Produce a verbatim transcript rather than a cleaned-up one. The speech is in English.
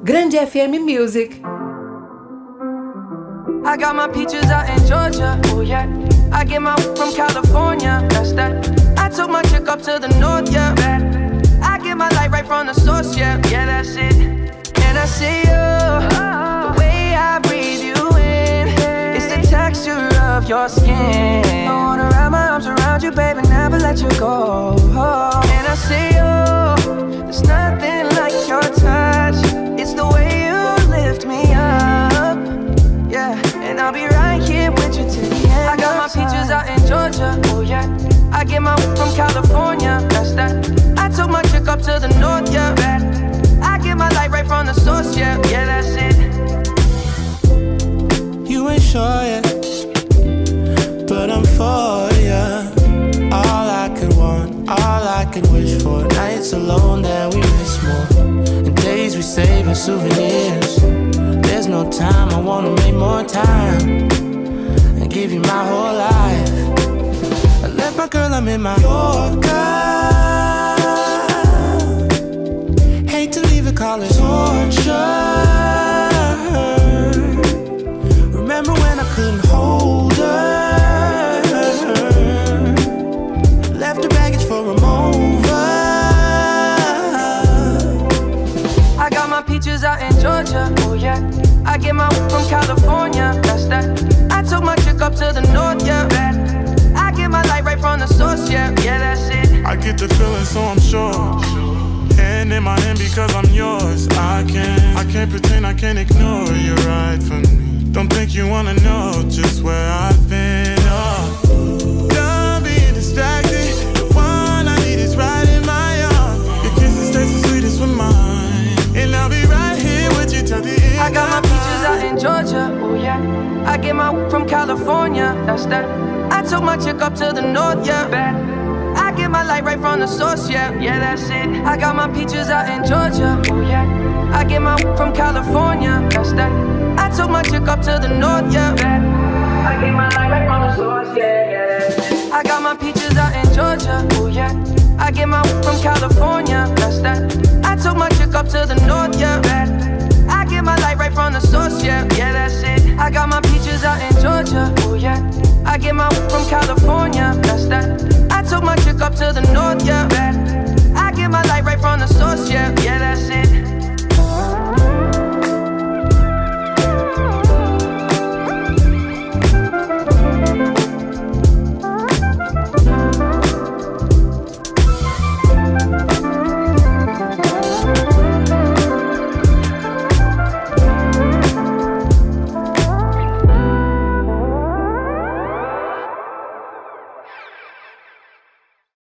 Grande F M Music. I got my peaches out in Georgia, oh yeah. I get my from California, that's that. I took my chick up to the north, yeah. I get my light right from the source, yeah. Yeah, that's it. And I see you, the way I breathe you in, it's the texture of your skin. I wanna wrap my arms around you, baby, never let you go. And I see you, there's nothing like your touch. It's the way you lift me up, yeah. And I'll be right here with you till the end. I got my peaches out in Georgia, oh yeah. I get my from California, that's that. I took my chick up to the north, yeah. I get my light right from the source, yeah. Yeah, that's it. You ain't sure yet, but I'm for ya. All I could want, all I could wish for. Nights alone that we miss more, and days we save as souvenirs. There's no time, I wanna make more time and give you my whole life. I left my girl, I'm in my Yorker. Hate to leave it, call it torture. Remember when I couldn't hold her? Left her baggage for a mover. I got my peaches out in Georgia, oh yeah. I get my from California, that's that. I took my chick up to the north, yeah. I get my light right from the source, yeah. Yeah, that's it. I get the feeling, so I'm sure. Hand in my hand because I'm yours. I can't, I can't pretend, I can't ignore you right from me. Don't think you wanna know just where I've been. Oh, done being distracted. The one I need is right in my arms. Your kisses taste the sweetest with mine, and I'll be right here with you till the end. I got my peaches out in Georgia, oh yeah. I get my from California, that's that. I took my chick up to the north, yeah. I get my light right from the source, yeah. Yeah, that's it. I got my peaches out in Georgia, oh yeah. I get my from California, that's that. I took my chick up to the north, yeah. I get my light right from the source, yeah, yeah, that's it. I got my peaches out in Georgia, oh yeah. I get my from California, that's that. I took my chick up to the north, yeah. I get my light right from the source, yeah. Yeah, that's it. I got my peaches out in Georgia, oh yeah. I get my from California, that's that. I took my chick up to the north, yeah. I get my light right